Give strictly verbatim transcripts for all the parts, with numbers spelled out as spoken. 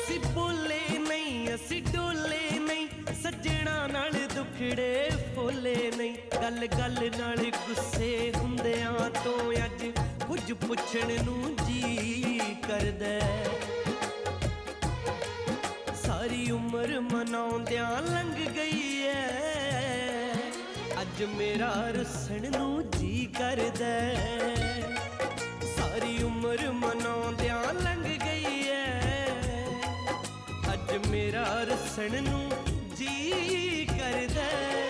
असी बोले नहीं असी डोले नहीं, सज्जणा नाल दुखड़े फोले नहीं। गल गल नाल गुस्से हुंदियां तो अज कुछ पुछण नूं जी करदा। सारी उम्र मनाउंदियां लंघ गई है, अज मेरा रुसन नूं जी करदा। सारी उम्र मनाउंदियां लंघ गई है, अज मेरा रुसन नूं जी करदा।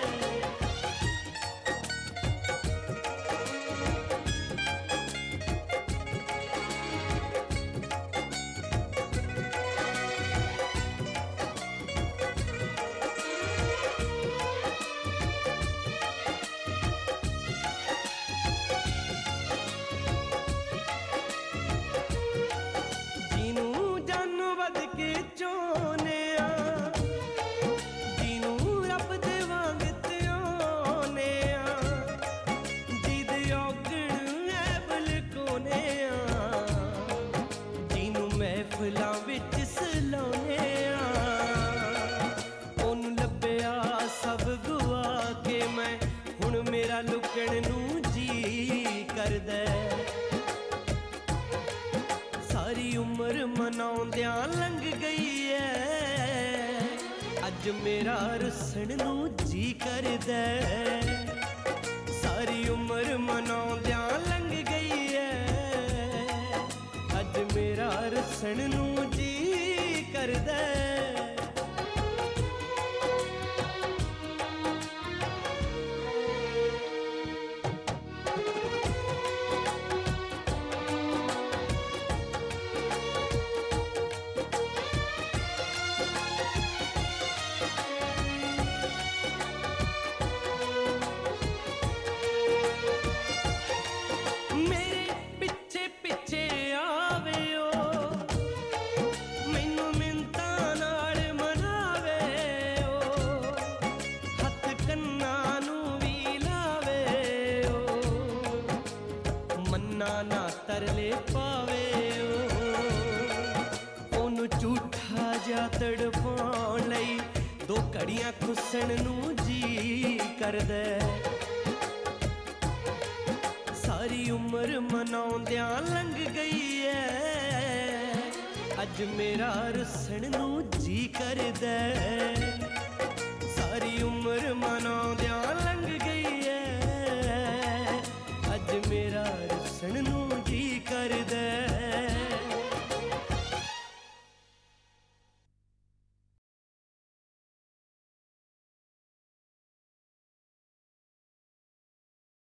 महफिलां विच सलाउने ओनू लभ्या सब गुआ के मैं, हुण मेरा लुकण नूं जी करदा। सारी उम्र मनाउंदियां लंघ गई है, अज मेरा रुसन नूं जी करदा। सारी उम्र मनाउंदियां लंघ गई है, अज मेरा रुसन नूं जी करदा। ना तरले पावे ओनू झूठा जा तड़पाउण लई, दो घड़ियां खुसण नूं जी करदा। सारी उम्र मनाउंदियां लंघ गई है, अज मेरा रुसन नूं जी करदा।